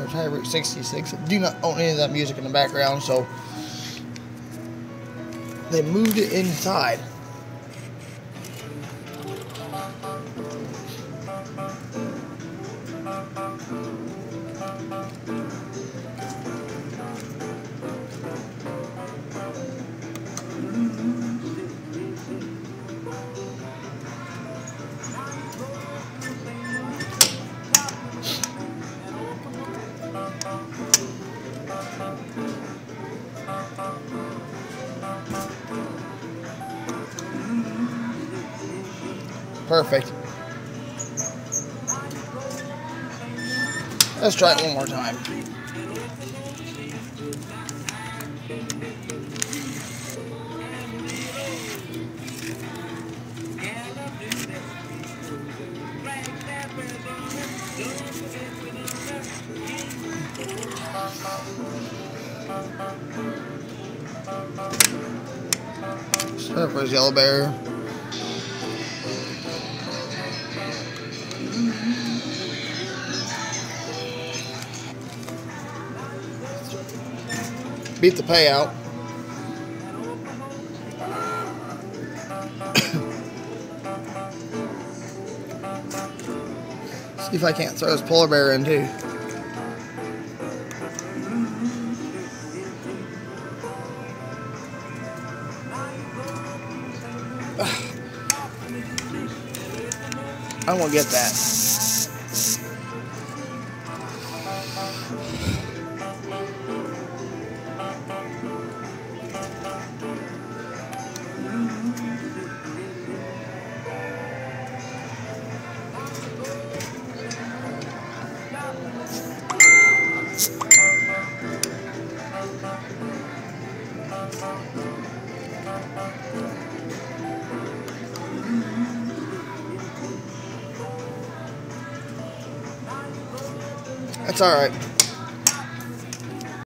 or Thai Route 66. I do not own any of that music in the background, so they moved it inside. Perfect. Let's try it one more time. Surfers Yellow Bear. Beat the payout. See if I can't throw this polar bear in too. I won't get that. That's all right.